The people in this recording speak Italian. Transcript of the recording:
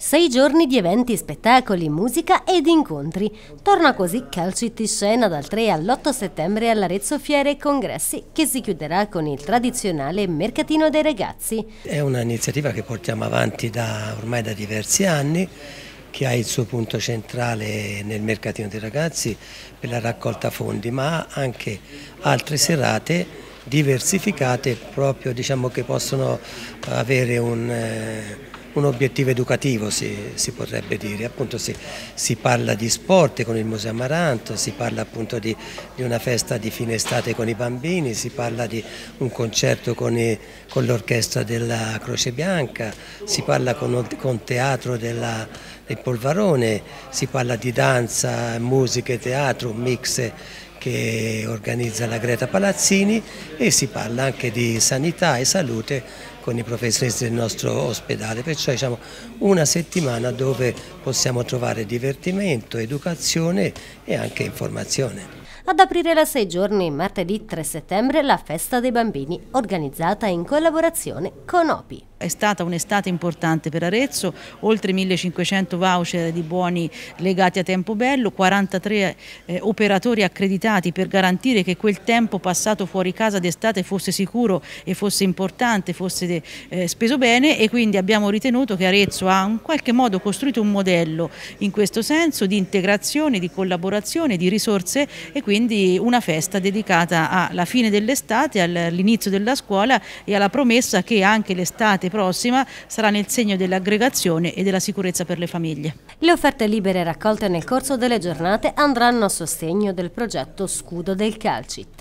6 giorni di eventi, spettacoli, musica ed incontri. Torna così Calcit in scena dal 3 all'8 settembre all'Arezzo Fiere e Congressi, che si chiuderà con il tradizionale Mercatino dei Ragazzi. È un'iniziativa che portiamo avanti ormai da diversi anni, che ha il suo punto centrale nel Mercatino dei Ragazzi per la raccolta fondi, ma ha anche altre serate diversificate proprio, che possono avere un obiettivo educativo, si potrebbe dire. Appunto si parla di sport con il Museo Amaranto, si parla appunto di una festa di fine estate con i bambini, si parla di un concerto con l'orchestra della Croce Bianca, si parla con teatro del Polvarone, si parla di danza, musica e teatro, un mix che organizza la Greta Palazzini, e si parla anche di sanità e salute con i professionisti del nostro ospedale, perciò una settimana dove possiamo trovare divertimento, educazione e anche informazione. Ad aprire la 6 giorni, martedì 3 settembre, la Festa dei Bambini, organizzata in collaborazione con OPI. È stata un'estate importante per Arezzo, oltre 1500 voucher di buoni legati a Tempobello, 43 operatori accreditati per garantire che quel tempo passato fuori casa d'estate fosse sicuro e fosse importante, fosse speso bene, e quindi abbiamo ritenuto che Arezzo ha in qualche modo costruito un modello in questo senso di integrazione, di collaborazione, di risorse, e quindi una festa dedicata alla fine dell'estate, all'inizio della scuola e alla promessa che anche l'estate prossima sarà nel segno dell'aggregazione e della sicurezza per le famiglie. Le offerte libere raccolte nel corso delle giornate andranno a sostegno del progetto Scudo del Calcit.